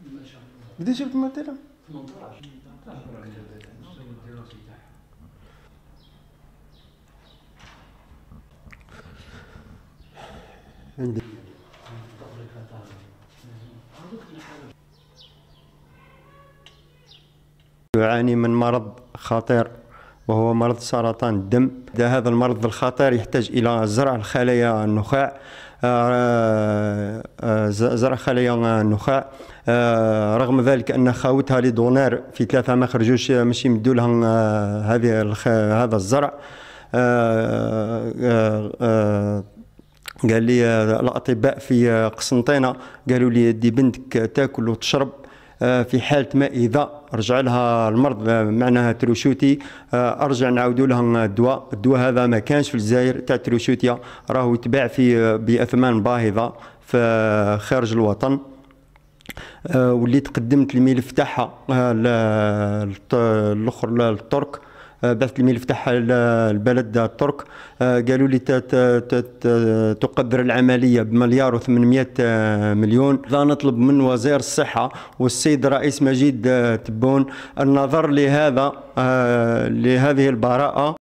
قد جبت المعدله؟ 18 عندي يعاني من مرض خطير وهو مرض سرطان الدم. هذا المرض الخطير يحتاج إلى زرع الخلايا النخاع، زرع خلايا النخاع. رغم ذلك أن خاوتها لي دونير في 3 ما خرجوش، ماشي يمدوا لهم هذا الزرع. قال لي الأطباء في قسنطينة قالوا لي دي بنتك تاكل وتشرب في حالة ما إذا رجع لها المرض معناها تروشوتي أرجع نعاودوا لها الدواء هذا ما كانش في الجزائر تاع تروشوتيا، راهو يتباع بأثمان باهظة في خارج الوطن. واللي تقدمت الملف تاعها الاخر للترك، بعثت الملف تاعها للبلد الترك، قالوا لي تقدر العمليه بمليار و800 مليون. نطلب من وزير الصحه والسيد الرئيس مجيد تبون النظر لهذه البراءه.